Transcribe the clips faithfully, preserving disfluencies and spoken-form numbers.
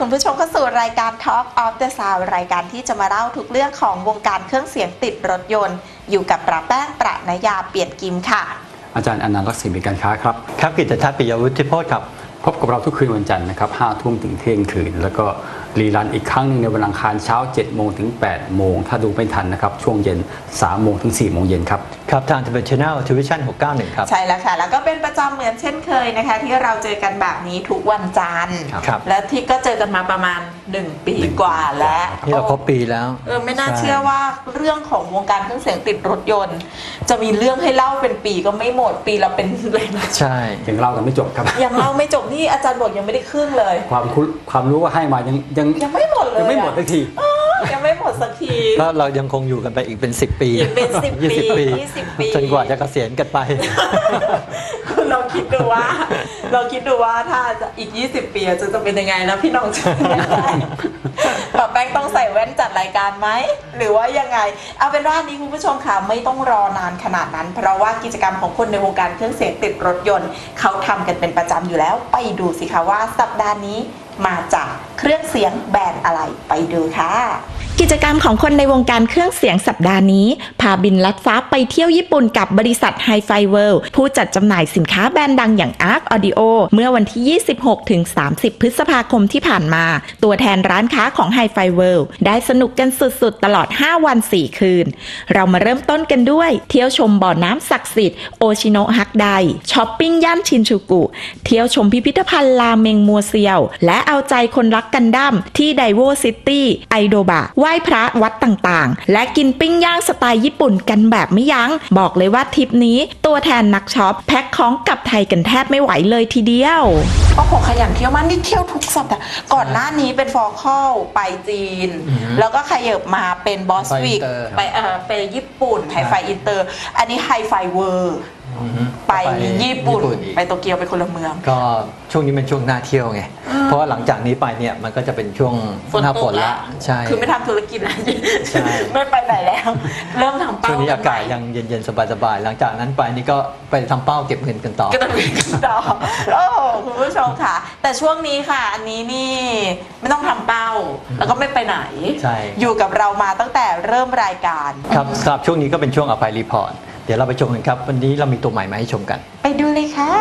คุณผู้ชมเข้าสู่รายการ Talk of the Sound รายการที่จะมาเล่าทุกเรื่องของวงการเครื่องเสียงติดรถยนต์อยู่กับประแป้งประนยาเปียดกิมค่ะอาจารย์อนันต์รักษมีการค้าครับครับกิตติชัดปิยวุฒิโพธิ์ครับพบกับเราทุกคืนวันจันทร์นะครับห้าทุ่มถึงเที่ยงคืนแล้วก็รีรันอีกครั้งหนึ่งในวันอังคารเช้าเจ็ดโมงถึงแปดโมงถ้าดูไม่ทันนะครับช่วงเย็นสามโมงถึงสี่โมงเย็นครับครับทางทีวีชแนลทีวีชั่นหกเก้าหนึ่งครับใช่แล้วค่ะแล้วก็เป็นประจำเหมือนเช่นเคยนะคะที่เราเจอกันแบบนี้ทุกวันจันทร์และที่ก็เจอกันมาประมาณหนึ่งปีกว่าแล้วที่เราครบปีแล้วเออไม่น่าเชื่อว่าเรื่องของวงการเครื่องเสียงติดรถยนต์จะมีเรื่องให้เล่าเป็นปีก็ไม่หมดปีเราเป็นเลยใช่ยังเล่ากันไม่จบครับยังเล่าไม่จบนี่อาจารย์บอกยังไม่ได้ครึ่งเลยความความรู้ว่าให้มายังยังยังไม่หมดเลยยังไม่หมดสักทียังไม่หมดสักทีก็เรายังคงอยู่กันไปอีกเป็นสิบปีอีกเป็นสิบปียี่สิบปีจนกว่าจะเกษียณกันไปเราคิดดูว่าเราคิดดูว่าถ้าอีกยี่สิบปีจะจะเป็นยังไงนะพี่น้องจะป้าแป้งต้องใส่แว่นจัดรายการไหมหรือว่ายังไงเอาเป็นว่านี้คุณผู้ชมค่ะไม่ต้องรอนานขนาดนั้นเพราะว่ากิจกรรมของคนในวงการเครื่องเสียงติดรถยนต์เขาทำกันเป็นประจำอยู่แล้วไปดูสิคะว่าสัปดาห์นี้มาจากเครื่องเสียงแบรนด์อะไรไปดูค่ะกิจกรรมของคนในวงการเครื่องเสียงสัปดาห์นี้พาบินลัดฟ้าไปเที่ยวญี่ปุ่นกับบริษัท Hi-Fi World ผู้จัดจำหน่ายสินค้าแบรนด์ดังอย่าง Arc Audio เมื่อวันที่ ยี่สิบหกถึงสามสิบ พฤษภาคมที่ผ่านมาตัวแทนร้านค้าของ Hi-Fi World ได้สนุกกันสุดๆตลอดห้าวันสี่คืนเรามาเริ่มต้นกันด้วยเที่ยวชมบ่อน้ำศักดิ์สิทธิ์โอชิโนะฮักไดช้อปปิ้งย่านชินจูกุเที่ยวชมพิพิธภัณฑ์ราเมงมัวเซียวและเอาใจคนรักกันดั้มที่ไดโวซิตี้ไอโดบะไหว้พระวัดต่างๆและกินปิ้งย่างสไตล์ญี่ปุ่นกันแบบไม่ยั้งบอกเลยว่าทริปนี้ตัวแทนนักช็อปแพ็คของกลับไทยกันแทบไม่ไหวเลยทีเดียวโอ้โหขยันเที่ยวมากนี่เที่ยวทุกสัปดาห์ก่อนหน้านี้เป็นฟอร์คอลไปจีนแล้วก็ขยับมาเป็นบอสวิกไปเออไปญี่ปุ่นไฮไฟอินเตอร์อันนี้ไฮไฟเวิร์ไปญี่ปุ่นไปโตเกียวไปคนละเมืองก็ช่วงนี้เป็นช่วงหน้าเที่ยวไงเพราะว่าหลังจากนี้ไปเนี่ยมันก็จะเป็นช่วงหน้าฝนละใช่คือไม่ทำธุรกิจแล้วไม่ไปไหนแล้วเริ่มทำเป้าช่วงนี้อากาศยังเย็นๆสบายๆหลังจากนั้นไปนี่ก็ไปทำเป้าเก็บเงินกันต่อก็ต้องเก็บกันต่อโอ้คุณผู้ชมค่ะแต่ช่วงนี้ค่ะอันนี้นี่ไม่ต้องทำเป้าแล้วก็ไม่ไปไหนอยู่กับเรามาตั้งแต่เริ่มรายการครับสำหรับช่วงนี้ก็เป็นช่วงอภัยรีพอร์ตเดี๋ยวเราไปชมกันครับวันนี้เรามีตัวใหม่มาให้ชมกันไปดูเลยค่ะ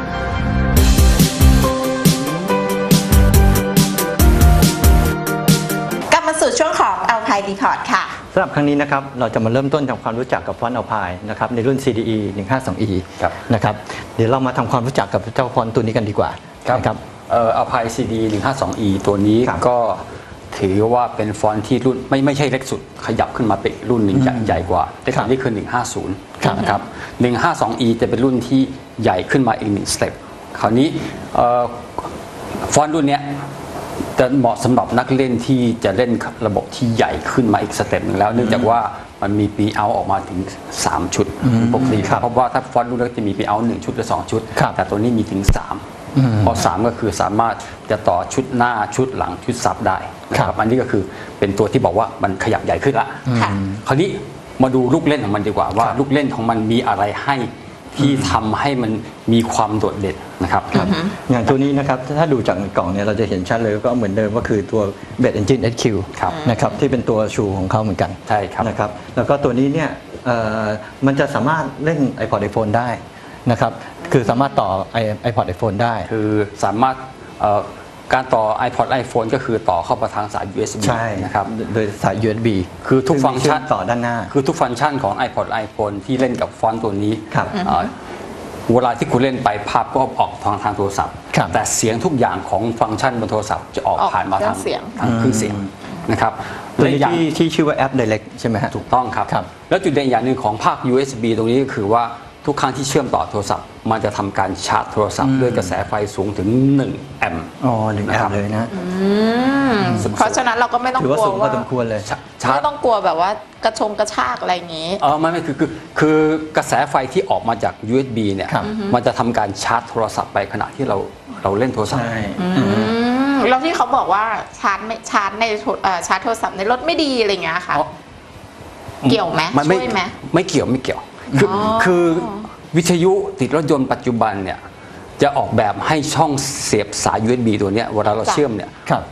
กลับมาสู่ช่วงของอัลไพรีพอร์ตค่ะสำหรับครั้งนี้นะครับเราจะมาเริ่มต้นทำความรู้จักกับฟอนต์อัลไพนะครับในรุ่น ซี ดี อี หนึ่งห้าสอง อี นะครับเดี๋ยวเรามาทำความรู้จักกับเจ้าฟอนต์ตัวนี้กันดีกว่าครับเอ่ออัลไพ ซี ดี หนึ่งห้าสอง อี ตัวนี้ก็ถือว่าเป็นฟอนต์ที่รุ่นไม่ไม่ใช่เล็กสุดขยับขึ้นมาเป็นรุ่นหนึ่งใหญ่กว่าแต่ก่อนที่คือหนึ่งห้าศูนย์นะครับหนึ่งห้าสอง อี จะเป็นรุ่นที่ใหญ่ขึ้นมาอีกหนึ่งสเต็ปคราวนี้ฟอนต์รุ่นนี้จะเหมาะสำหรับนักเล่นที่จะเล่นระบบที่ใหญ่ขึ้นมาอีกสเต็ปหนึ่งแล้วเนื่องจากว่ามันมีปีเอาออกมาถึงสามชุดปกติเพราะว่าถ้าฟอนต์รุ่นเล็กจะมีปีเอาหนึ่งชุดหรือสองชุดแต่ตัวนี้มีถึงสามพอสามก็คือสามารถจะต่อชุดหน้าชุดหลังชุดซับได้นะครับอันนี้ก็คือเป็นตัวที่บอกว่ามันขยับใหญ่ขึ้นละคราวนี้มาดูลูกเล่นของมันดีกว่าว่าลูกเล่นของมันมีอะไรให้ที่ทำให้มันมีความโดดเด่นนะครับอย่างตัวนี้นะครับถ้าดูจากกล่องเนี่ยเราจะเห็นชัดเลยก็เหมือนเดิมก็คือตัว Bed Engine เอส คิว นะครับที่เป็นตัวชูของเขาเหมือนกันใช่ครับนะครับแล้วก็ตัวนี้เนี่ยมันจะสามารถเล่น iPod iPhone ได้นะครับคือสามารถต่อ iPod iPhone ได้คือสามารถการต่อ iPod iPhone ก็คือต่อเข้ามาทางสาย ยู เอส บีใช่นะครับโดยสาย ยู เอส บีคือทุกฟังก์ชันต่อด้านหน้าคือทุกฟังก์ชันของ iPod iPhone ที่เล่นกับฟอนต์ตัวนี้เวลาที่คุณเล่นไปภาพก็ออกทางทางโทรศัพท์แต่เสียงทุกอย่างของฟังก์ชันบนโทรศัพท์จะออกผ่านมาทางทางเครื่องเสียงนะครับตัวนี้ที่ที่ชื่อว่าแอป Direct ใช่ไหมฮะถูกต้องครับแล้วจุดเด่นอย่างหนึ่งของภาค ยู เอส บี ตรงนี้ก็คือว่าทุกครั้งที่เชื่อมต่อโทรศัพท์มันจะทำการชาร์จโทรศัพท์ด้วยกระแสไฟสูงถึงหนึ่งแอมป์อ๋อหนึ่งแอมป์เลยนะเพราะฉะนั้นเราก็ไม่ต้องกลัวว่าพอสมควรเลยไม่ต้องกลัวแบบว่ากระชงกระชากอะไรอย่างนี้เออไม่ไม่คือคือคือกระแสไฟที่ออกมาจาก ยู เอส บี เนี่ยมันจะทำการชาร์จโทรศัพท์ไปขณะที่เราเราเล่นโทรศัพท์แล้วที่เขาบอกว่าชาร์จไม่ชาร์จในชาร์จโทรศัพท์ในรถไม่ดีอะไรเงี้ยค่ะเกี่ยวไหมช่วยไหมไม่เกี่ยวไม่เกี่ยวคือคือวิทยุติดรถยนต์ปัจจุบันเนี่ยจะออกแบบให้ช่องเสียบสาย ยู เอส บี ตัวนี้เวลาเราเชื่อมเนี่ย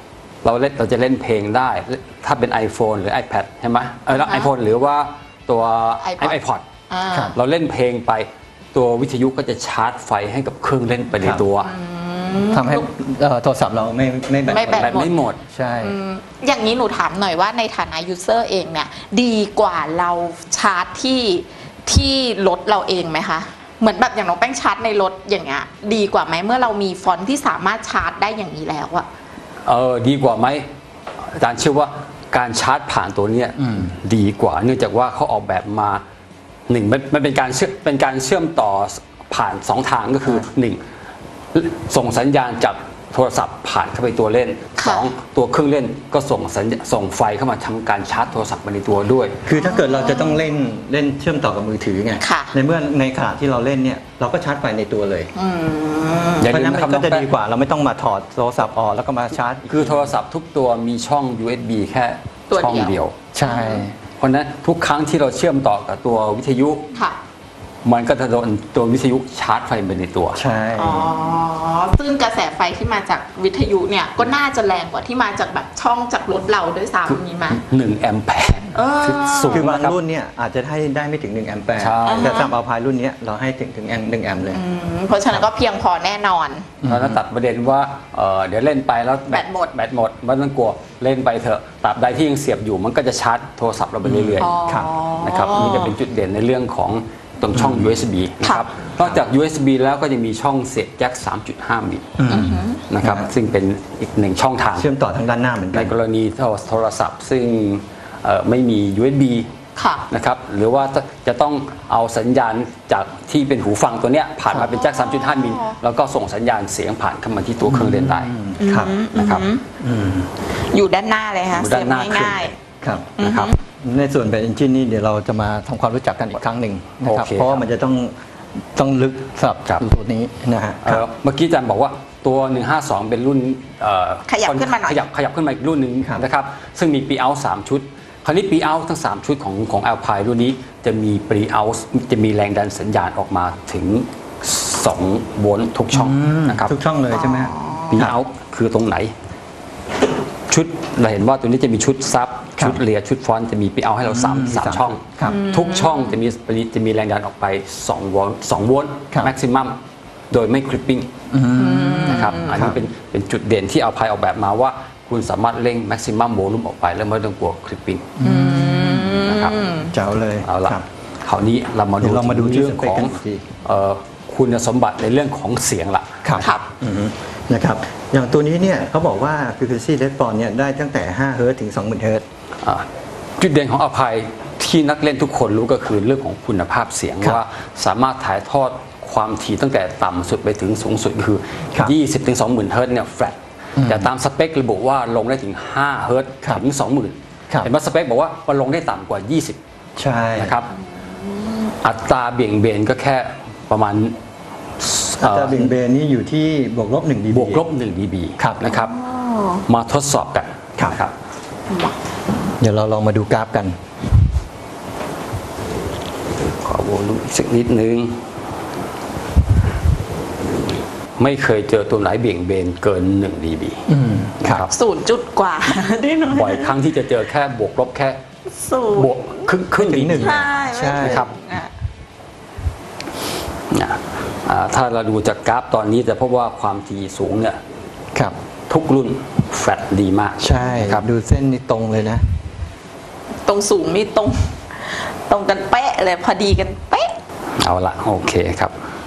เราเล่นเราจะเล่นเพลงได้ถ้าเป็น iPhone หรือ iPad ใช่ไหมเออแล้วอ่าฮะ iPhone หรือว่าตัว iPod iPod อ่าครับเราเล่นเพลงไปตัววิทยุก็จะชาร์จไฟให้กับเครื่องเล่นไปในตัวทำให้เอ่อโทรศัพท์เราไม่ไม่แบตไม่แบตแบบไม่หมดใช่อืมอย่างนี้หนูถามหน่อยว่าในฐานะยูเซอร์เองเนี่ยดีกว่าเราชาร์จที่ที่รถเราเองไหมคะเหมือนแบบอย่างน้องแป้งชาร์จในรถอย่างเงี้ยดีกว่าไหมเมื่อเรามีฟอนต์ที่สามารถชาร์จได้อย่างนี้แล้วอะเออดีกว่าไหมอาจารย์เชื่อว่าการชาร์จผ่านตัวเนี้ยอืมดีกว่าเนื่องจากว่าเขาออกแบบมาหนึ่งมันมันเป็นการเชื่อมเป็นการเชื่อมต่อผ่านสองทางก็คือหนึ่งส่งสัญญาณจากโทรศัพท์ผ่านเข้าไปตัวเล่นค่ะสองตัวเครื่องเล่นก็ส่งสัญญาส่งไฟเข้ามาทำการชาร์จโทรศัพท์ไปในตัวด้วยคือถ้าเกิดเราจะต้องเล่นเล่นเชื่อมต่อกับมือถือไงค่ะในเมื่อในขณะที่เราเล่นเนี่ยเราก็ชาร์จไฟในตัวเลยอืมอย่าเพราะลืฉะมนั้นนะคมัรับนก็จะน้องแป้งดีกว่าเราไม่ต้องมาถอดโทรศัพท์ออกแล้วก็มาชาร์จกคือโทรศัพท์ทุกตัวมีช่อง ยู เอส บี แค่ตัวช่องเดียวเดียวใช่เพราะฉะนั้นทุกครั้งที่เราเชื่อมต่อกับตัววิทยุค่ะมันก็จะโดนตัววิทยุชาร์จไฟไปในตัวใช่อ๋อซึ่งกระแสไฟที่มาจากวิทยุเนี่ยก็น่าจะแรงกว่าที่มาจากแบบช่องจากรถเราด้วยซ้ำนี้ไหมหนึ่งแอมแปร์เออสูงคือบางนะครับรุ่นเนี่ยอาจจะให้ได้ไม่ถึงหนึ่งแอมแปร์ใช่แต่สำหรับเอาพายรุ่นเนี้ยเราให้ถึงถึงหนึ่งแอมป์เลยอืมเพราะฉะนั้นก็เพียงพอแน่นอนเราจะตัดประเด็นว่าเอ่อเดี๋ยวเล่นไปแล้วแบตหมดแบตหมดไม่ต้องกลัวเล่นไปเถอะตราบใดที่ยังเสียบอยู่มันก็จะชาร์จโทรศัพท์เราไปเรื่อยอ๋อครับๆนะครับนี่จะเป็นจุดเด่นในเรื่องของตรงช่อง ยู เอส บี นะครับค่ะนอกจาก ยู เอส บี แล้วก็จะมีช่องเสียบแจ็ค สามจุดห้า มิลอืมนะครับครับซึ่งเป็นอีกหนึ่งช่องทางเชื่อมต่อทางด้านหน้าเหมือนในกันกรณีโทรศัพท์ซึ่งเอ่อไม่มี ยู เอส บีค่ะนะครับหรือว่าจะต้องเอาสัญญาณจากที่เป็นหูฟังตัวเนี้ยผ่านมาเป็นแจ็ค สามจุดห้า มิลแล้วก็ส่งสัญญาณเสียงผ่านเข้ามาที่ตัวเครื่องเล่นได้ครับนะครับอืมอยู่ด้านหน้าเลยค่ะอยู่เสีด้าย นหน้าบง่ายครับนะครับในส่วนแบบ engine นี่เดี๋ยวเราจะมาทำความรู้จักกันอีกครั้งหนึ่งนะครับโอเคเพราะว่ามันจะต้องต้องลึกสำหรับครับตัวนี้นะฮะเอ่อเมื่อกี้อาจารย์บอกว่าตัว หนึ่งห้าสอง เป็นรุ่นเอ่อขยับขึ้นมาหน่อยขยับขยับขึ้นมาอีกรุ่นหนึ่งครับนะครับซึ่งมี pre out สามชุด คราวนี้ pre out ทั้ง สาม ชุดของของ Alpine รุ่นนี้จะมี pre out จะมีแรงดันสัญญาณออกมาถึงสองโวลต์ทุกช่องนะครับทุกช่องเลยใช่ไหมฮะปีเอาคือตรงไหน ชุดเราเห็นว่าตัวนี้จะมีชุดซับครับชุดเลียชุดฟอนต์จะมีปีเอาให้เราสามอืมสามสามช่องครับทุกช่องจะมีจะมีแรงดันออกไปสองโวลต์สองโวลต์ครับแม็กซิมัมโดยไม่คลิปปิ้งอืมนะครับอันครันี้บเป็นเป็นจุดเด่นที่เอาพายออกแบบมาว่า คุณสามารถเร่งแม็กซิมัมโวลูมออกไปแล้วไม่ต้องกลัวคลิปปิ้งนะครับเจ๋วเลยเอาละครับคราวนี้เรามาดูเดี๋ยวเรามาดูเรื่องที่สเปคของกันอีกทีเอ่อคุณสมบัติในเรื่องของเสียงละครับครับอือฮึนะครับอย่างตัวนี้เนี่ยเขาบอกว่า frequency response เนี่ยได้ตั้งแต่ห้าเฮิร์ตซ์ถึงสองหมื่นเฮิร์ตซ์อ่าจุดเด่นของอภัยที่นักเล่นทุกคนรู้ก็คือเรื่องของคุณภาพเสียงครับว่าสามารถถ่ายทอดความถี่ตั้งแต่ต่ำสุดไปถึงสูงสุดคือครับยี่สิบถึงสองหมื่น เฮิรตซ์เนี่ยแฟลตอืมแต่ตามสเปคระบุว่าลงได้ถึงห้าเฮิรตซ์ครับถึงสองหมื่นครับเห็นว่าสเปคบอกว่ามันลงได้ต่ำกว่ายี่สิบใช่นะครับอัตราเบี่ยงเบนก็แค่ประมาณอัตราเบี่ยงเบนนี่อยู่ที่บวกลบหนึ่ง dB บวกลบหนึ่ง ดี บีครับนะครับมาทดสอบกันครับนะครับเดี๋ยวเราลองมาดูกราฟกันขอโวลูมอีกสักนิดนึง ไม่เคยเจอตัวไหนเบี่ยงเบนเกินหนึ่ง ดี บีอืมครับนะครับศูนย์จุดกว่า ได้น้อยบ่อยครั้งที่จะเจอแค่บวกลบแค่ศูนบวกย์ครึ่งครึ่งไม่ถึงหนึ่งดีใช่ใช่ไม่ถึงครับอ่ะนะอ่าถ้าเราดูจากกราฟตอนนี้จะพบว่าความถี่สูงเนี่ยครับทุกรุ่นแฟลตดีมากใช่ครับดูเส้นนี่ตรงเลยนะตรงสูงนี่ตรง ตรงกันเป๊ะเลยพอดีกันเป๊ะเอาละโอเคครับ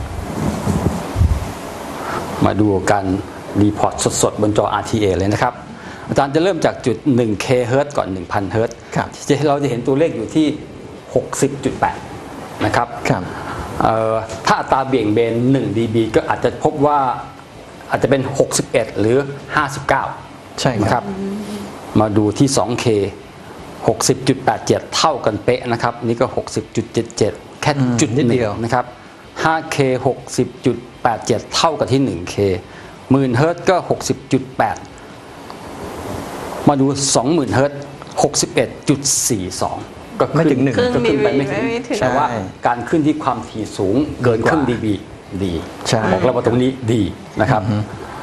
มาดูกันรีพอร์ตสดๆ บนจอ อาร์ ที เอ เลยนะครับ อาจารย์จะเริ่มจากจุด หนึ่ง เค เฮิรตซ์ก่อน หนึ่งพัน เฮิรตซ์ครับจะเราจะเห็นตัวเลขอยู่ที่ หกสิบจุดแปด นะครับครับเอ่อถ้าอัตราเบี่ยงเบนหนึ่ง ดี บี ก็อาจจะพบว่าอาจจะเป็น หกสิบเอ็ด หรือ ห้าสิบเก้าใช่นะคครัรับ บ มาดูที่ สอง เค หกสิบจุดแปดเจ็ด เท่ากันเป๊ะนะครับ นี่ก็ หกสิบจุดเจ็ดเจ็ด แค่อืมจุดนิดหนึ่เดีงยวนะครับ ห้า เค หกสิบจุดแปดเจ็ด เท่ากับที่ หนึ่ง เค หมื่น เฮิรตซ์ก็ หกสิบจุดแปด มาดู สองหมื่น เฮิรตซ์ หกสิบเอ็ดจุดสี่สอง ก็ไม่ขึ้นถึงหนึ่งครึ่งก็ขึ้นไปไม่ถึงไม่ถึงแต่ว่าใช่การขึ้นที่ความถี่สูงเกินครึ่ง ดี บี ดีใช่บอกแล้วว่าตรงนี้ดีนะครับ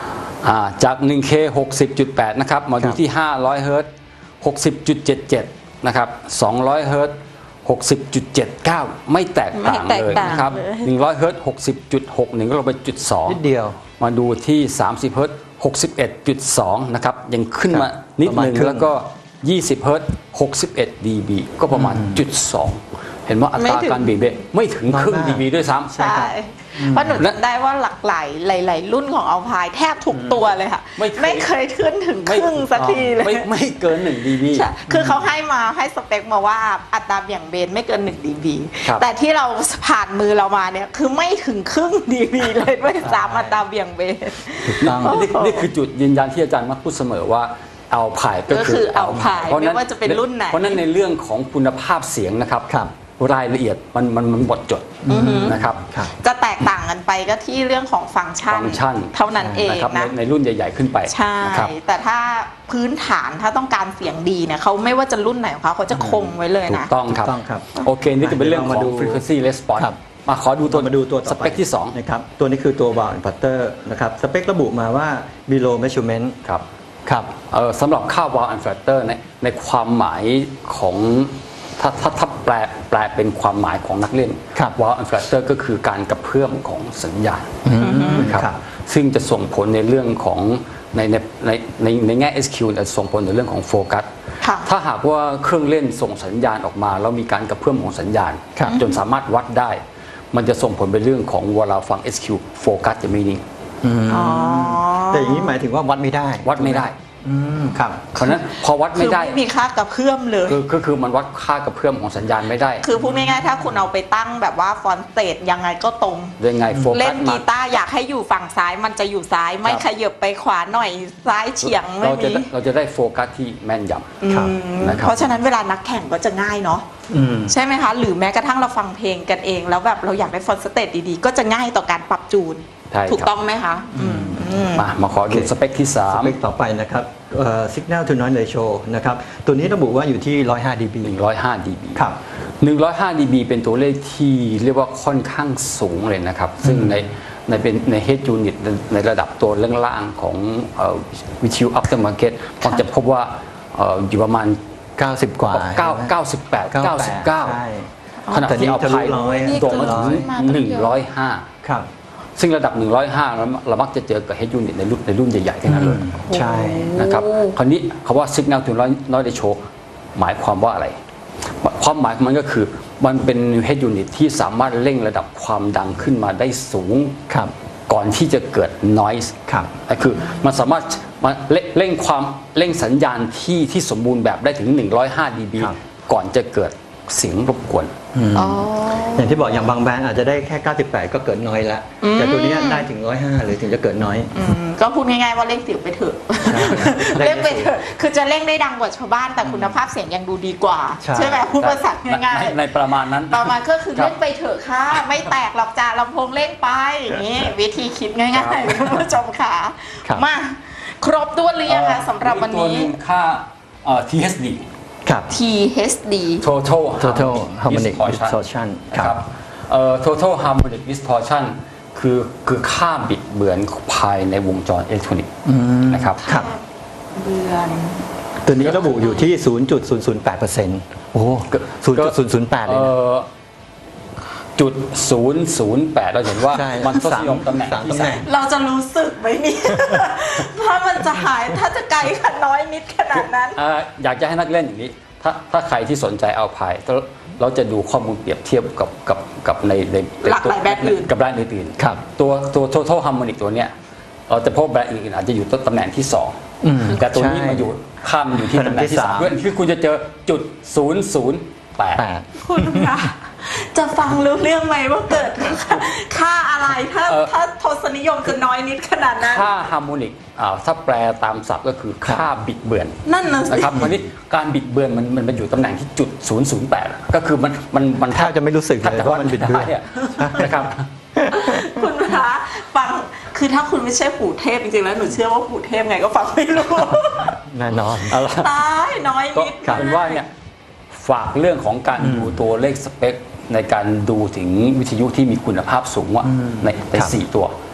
อ่าจาก หนึ่งเค หกสิบจุดแปด นะครับ มาดูที่ ห้าร้อย เฮิร์ตซ์ หกสิบจุดเจ็ดเจ็ด นะครับ สองร้อย เฮิร์ตซ์ หกสิบจุดเจ็ดเก้า ไม่แตกต่างไม่แตกเลยต่างนะครับเลยหนึ่งร้อย เฮิร์ตซ์ หกสิบจุดหกหนึ่ง ก็ลงไปจุดสองนิดเดียวมาดูที่ สามสิบ เฮิร์ตซ์ หกสิบเอ็ดจุดสอง นะครับ ยังขึ้นมานิดประมาณหนึ่งครึ่งแล้วก็ ยี่สิบ เฮิร์ตซ์ หกสิบเอ็ด ดี บี ก็ประมาณจุดสอง เห็นว่าอัตราการเบี่ยงเบนไม่ถึงครึ่ง ดี บี ด้วยซ้ำใช่เพราะหนูจำได้ว่าหลักหลายหลาย ๆ รุ่นของเอาพายแทบทุกตัวเลยค่ะไม่เคยไม่เคยขึ้นถึงครึ่งสักทีเลยไม่ไม่เกินหนึ่ง ดี บีใช่คือเขาให้มาให้สเปคมาว่าอัตราเบี่ยงเบนไม่เกินหนึ่ง ดี บีครับแต่ที่เราผ่านมือเรามาเนี่ยคือไม่ถึงครึ่ง ดี บี เลยด้วยซ้ำอัตราเบี่ยงเบนถูกต้องนี่นี่คือจุดยืนยันที่อาจารย์มักพูดเสมอว่าเอาพายก็ก็คืคืออ Alpine พระไม่ว่าจะเป็นรุ่นไหนเพราะนั้นในเรื่องของคุณภาพเสียงนะครับครับรายละเอียดมันมันมันหมดจดนะครับครับจะแตกต่างกันไปก็ที่เรื่องของฟังก์ชันฟังก์ชันเท่านั้นเองนะครับในนะในรุ่นใหญ่ ๆ ขึ้นไปใช่นะครับแต่ถ้าพื้นฐานถ้าต้องการเสียงดีเนี่ยเขาไม่ว่าจะรุ่นไหนของเขาเขาจะคงไว้เลยถูนะกต้องครับถูกต้องครับโอเค นี่จะเป็นเรื่องของเดี๋ยวเรามาดู frequency response ครับมาขอดูตัวมาดูตัวต่อสไปเปคที่สองนะครับตัวนี้คือตัว valve inverter นะครับสเปคระบุมาว่า below measurement ครับครับเอ่อสำหรับค่า wall inverter ในในความหมายของถ้าถ้าถ้าแปลแปลเป็นความหมายของนักเล่นครับ wall inverter ก็คือการกระเพื่อมของสัญญาณ ครับครับซึ่งจะส่งผลในเรื่องของในในในในในแง่ เอส คิว จะส่งผลในเรื่องของโฟกัสค่ะถ้าหากว่าเครื่องเล่นส่งสัญญาณออกมาแล้วมีการกระเพื่อมของสัญญาณครับจนสามารถวัดได้ มันจะส่งผลเป็นเรื่องของเวลาฟัง เอส คิว โฟกัสจะไม่นิ่งอ๋อแต่อย่างนี้หมายถึงว่าวัดไม่ได้วัดไม่ได้อืมครับเพราะฉะนั้นพอวัดคืไม่อได้ไม่มีค่ากระเพื่อมเลยคือคือคือมันวัดค่ากระเพื่อมของสัญญาณไม่ได้คือพูดง่ายๆถ้าคุณเอาไปตั้งแบบว่าฟอนต์สเตทยังไงก็ตรงยังไงโฟกัเล่สนมากีตาร์อยากให้อยู่ฝั่งซ้ายมันจะอยู่ซ้ายไม่ขยับไปขวาหน่อยซ้ายเฉียงไม่เราจะมีได้เราจะได้โฟกัสที่แม่นยครับอืมนะครับเพราะฉะนั้นเวลานักแข่งก็จะง่ายเนาะอืมใช่ไหมคะ หรือแม้กระทั่งเราฟังเพลงกันเอง แล้วแบบเราอยากได้ฟอนต์สเตทดีๆ ก็จะง่ายต่อการปรับจูนใช่ครับถูกต้องไหมคะอืมอืมำมามาขอดูสเปคที่สสามเปคต่อไปนะครับเอ่อ signal to noise ratio นะครับตัวนี้ระบุว่าอยู่ที่ หนึ่งร้อยห้า ดี บีหนึ่งร้อยห้า ดี บีครับหนึ่งร้อยห้า ดี บี เป็นตัวเลขที่เรียกว่าค่อนข้างสูงเลยนะครับ ซึ่งในในเป็นใน head unit ในในระดับตัวล่างๆของเอ่อวิทยุ aftermarket มักจะพบว่าเอ่ออยู่ประมาณเก้าสิบ กว่าเก้า เก้าสิบแปด เก้าสิบเก้าใช่ขณะที่เอาทะลุพายร้อยโดดมาถึง หนึ่งร้อยห้าครับซึ่งระดับ หนึ่งร้อยห้าเราเรามักจะเจอกับ head unit ในรุ่นในรุ่นใหญ่ๆทั้งนั้นเลยใช่นะครับคราวนี้คำว่า signal to noise ratio หมายความว่าอะไร ความหมายของมันก็คือมันเป็น head unit ที่สามารถเร่งระดับความดังขึ้นมาได้สูงครับก่อนที่จะเกิด noise ครับก็คือมันสามารถมันเร่งเร่งความเร่งสัญญาณที่ที่สมบูรณ์แบบได้ถึง หนึ่งร้อยห้า ดี บีครับก่อนจะเกิดเสียงรบกวนอ๋ออย่างที่บอกอย่างบางแบรนด์อาจจะได้แค่ เก้าสิบแปด ก็เกิดน้อยแล้ว แต่ตัวเนี้ยได้ถึง หนึ่งร้อยห้า หรือถึงจะเกิดน้อยอืมก็พูดง่ายๆว่าเร่งเสียงไปเถอะใช่เร่งไปเถอะ คือจะเร่งได้ดังกว่าชาวบ้านแต่คุณภาพเสียงยังดูดีกว่าใช่ใช่ไหมพูดภาษาง่ายในในประมาณนั้นๆประมาณก็คือครับเร่งไปเถอะค่ะ ไม่แตกหรอกจ้าลำโพงเร่งไปอย่างนี้วิธีคิดง่ายๆคุณผู้ชมค่ะครับมาครบถ้วนหรือยังคะสำหรับวันตัวนี้หงค่าเอ่อ ที เอช ดีครับที เอช ดี total total harmonic distortion distortion นะคครัรับบ เอ่อ total harmonic distortion คือคือค่าบิดเบือนภายในวงจรอิเล็กทรอนิกส์นะครับครับเดือนตัวนี้ระบุอยู่ที่ ศูนย์จุดศูนย์ศูนย์แปดเปอร์เซ็นต์ โอ้โหก็ศูนย์จุดศูนย์ศูนย์แปดเลยเอ่นะอจุดศูนย์ศูนย์แปดเราเห็นว่าใช่มันทศนิยมตำแหน่งสามที่ตำแหน่งสามเราจะรู้สึกไหมเนี่ย ถ้ามันจะหายถ้าจะไกลขนาดน้อยนิดขนาดนั้นอ่าอยากจะให้นักเล่นอย่างนี้ ถ้าถ้าใครที่สนใจเอาพายเราจะดูข้อมูลเปรียบเทียบกับกับกับในในหลากหลายแบรนด์อื่นกับแบรนด์อื่นๆครับตัวตัว total harmonic ตัวเนี้ยเราจะพบแบรนด์อื่นๆอาจจะอยู่ตำแหน่งที่สองอืมแต่ตัวนี้ใช่มาอยู่ข้ามอยู่ที่ตำแหน่งที่สามตำแหน่งที่สามเพื่อคือคุณจะเจอจุดศูนย์ศูนย์แปดแปดคุณคะจะฟังรู้เรื่องไหมว่าเกิดค่าอะไรถ้าเอ่อถ้าทศนิยมจะน้อยนิดขนาดนั้นค่าฮาร์โมนิกอ่าถ้าแปลตามศัพท์ก็คือค่าบิดเบือนนั่นน่ะสินะครับวันนี้การบิดเบือนมันมันมันอยู่ตำแหน่งที่จุดศูนย์ศูนย์แปดก็คือมันมันมันแทบจะไม่รู้สึกเลยแทบจะว่ามันบิดเบือนไนะครับคุณคะฟังคือถ้าคุณไม่ใช่ปู่เทพจริงๆแล้วหนูเชื่อว่าปู่เทพไงก็ฟังไม่รู้แน่นอนเอาละตายน้อยก็นิดกลายเป็นว่าเนี่ยฝากเรื่องของการดูตัวเลขสเปคในการดูถึงวิทยุที่มีคุณภาพสูงว่าในในครับสี่ตัว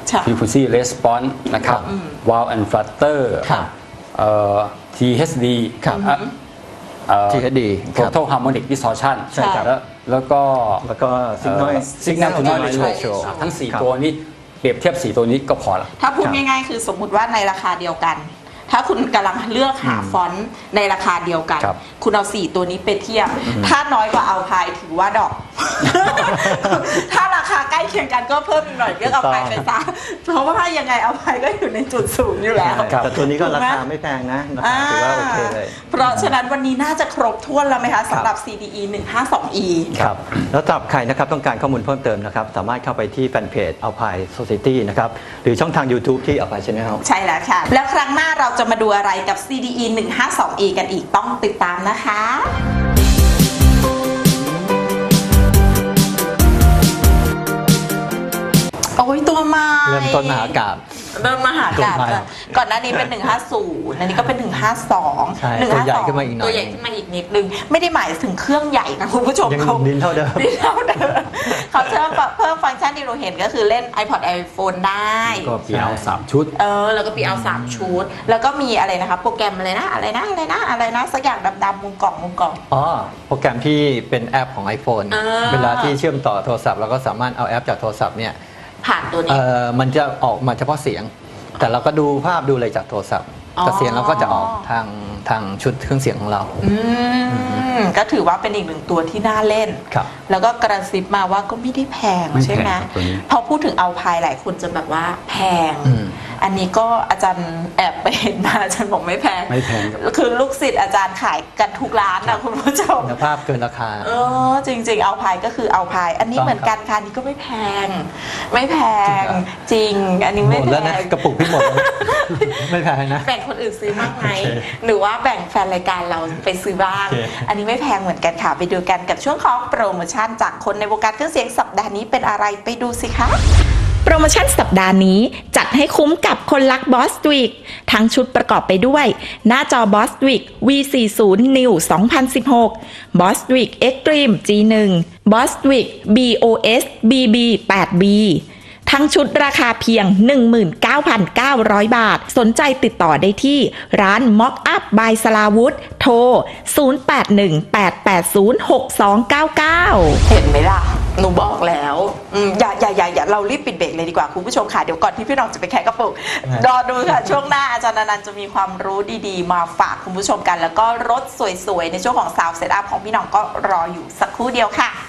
frequency response นะครับ wow and flutter ครับเอ่อ ที เอช ดีครับอ่ะเอ่อที เอช ดี ครับ total harmonic distortion ใช่ครับแล้วแล้วก็แล้วก็ signal signal to noise ratio ratio ทั้งสี่ครับตัวนี้เปรียบเทียบสี่ตัวนี้ก็พอละถ้าพูดง่ายๆ คือสมมุติว่าในราคาเดียวกัน ถ้าคุณกำลังเลือกหาฟอนต์ในราคาเดียวกันครับคุณเอาสี่ตัวนี้ไปเทียบ ถ้าน้อยกว่าเอาพายถือว่าดอก ถ้าราคาใกล้เคียงกันก็เพิ่มอีกหน่อยเลือกเอาพายไปซะเพราะว่ายังไงเอาพายก็อยู่ในจุดสูงอยู่แล้วแต่ตัวนี้ก็ถูกราไหมคาไม่แพงนะราคาถือว่าโอเคเลยเพราะฉะนั้นวันนี้น่าจะครบถ้วนแล้วไหมคะสำหรับ ซี ดี อี หนึ่งห้าสอง อีครับแล้วสำหรับใครนะครับต้องการข้อมูลเพิ่มเติมนะครับสามารถเข้าไปที่แฟนเพจ Alpine Society นะครับหรือช่องทาง YouTube ที่ Alpine Channel ใช่แล้วค่ะ แล้วครั้งหน้าเราจะมาดูอะไรกับ ซี ดี อี หนึ่งห้าสอง อี กันอีกต้องติดตามนะคะโอ้ยตัวมาเริ่มต้นมหากาพย์เริ่มมหากาพย์ตัวใหม่แล้วก่อนหน้านี้เป็น หนึ่งห้าศูนย์อันนี้ก็เป็น หนึ่งห้าสองใช่ตัวใหญ่ขึ้นมาอีกหน่อยตัวใหญ่ขึ้นมาอีกนิดนึงไม่ได้หมายถึงเครื่องใหญ่นะคุณผู้ชมยังเขาลิ้นเท่าเดิมลิ้นเท่าเดิมเขาเพิ่มเพิ่มฟังก์ชันที่เราเห็นก็คือเล่น iPod iPhone ได้ก็ปีเอาสามชุดเออแล้วก็ปีเอาสามชุด แล้วก็มีอะไรนะคะโปรแกรมอะไรนะอะไรนะอะไรนะอะไรนะสักอย่างดำๆมุมกล่องมุมกล่องอ๋อโปรแกรมที่เป็นแอปของ iPhone อ่าเวลาที่เชื่อมต่อโทรศัพท์เราก็สามารถเอาแอปจากโทรศัพท์เนี่ยผ่านตัวนี้เอ่อมันจะออกมาเฉพาะเสียง แต่เราก็ดูภาพดูอะไรจากโทรศัพท์อ๋อแต่เสียงเราก็จะออกทางทางชุดเครื่องเสียงของเราอืมก็ถือว่าเป็นอีกหนึ่งตัวที่น่าเล่นครับแล้วก็กระซิบมาว่าก็ไม่ได้แพงไม่แพงใช่ไหมครับตัวนี้พอพูดถึงเอาพายหลายคนจะแบบว่าแพงอืมอันนี้ก็อาจารย์แอบไปเห็นมาอาจารย์บอกไม่แพงไม่แพงครับคือลูกศิษย์อาจารย์ขายกันทุกร้านนะคุณผู้ชมคุณภาพเกินราคาเออจริงๆเอาพายก็คือเอาพาย อันนี้ต้องเหมือนกันค่ะอันนี้ก็ไม่แพง ไม่แพงจริงเหรอจริง อันนี้หมไม่ดแพแล้วนะงกระปุกพี่หมดแล้ว ไม่แพงนะแบ่งคนอื่นซื้อมากไหมโอเคหรือว่าแบ่งแฟนรายการเราไปซื้อบ้างโอเคอันนี้ไม่แพงเหมือนกันค่ะ ไปดูกันกับช่วงของโปรโมชั่นจากคนในวงการเครื่องเสียงสัปดาห์นี้เป็นอะไรไปดูสิคะโปรโมชั่นสัปดาห์นี้จัดให้คุ้มกับคนรัก Bostwick ทั้งชุดประกอบไปด้วย หน้าจอ Bostwick วี สี่สิบ New สองพันสิบหก Bostwick Extreme จี หนึ่ง Bostwick บี โอ เอส บี บี แปด บี ทั้งชุดราคาเพียง หนึ่งหมื่นเก้าพันเก้าร้อย บาท สนใจติดต่อได้ที่ร้าน Mock Up by สลาวุธโทร ศูนย์ แปด หนึ่ง แปด แปด ศูนย์ หก สอง เก้า เก้าเห็นไหมล่ะ หนูบอกแล้วอืมอย่าอย่าอย่าอย่าเรารีบปิดเบรกเลยดีกว่าคุณผู้ชมค่ะ เดี๋ยวก่อนที่พี่น้องจะไปแคะกระปุกรอดูค่ะ ช่วงหน้าอาจารย์อนันต์จะมีความรู้ดีๆ มาฝากคุณผู้ชมกัน แล้วก็รถสวยๆ ในช่วงของ Sound Setup ของพี่น้องก็รออยู่สักครู่เดียวค่ะ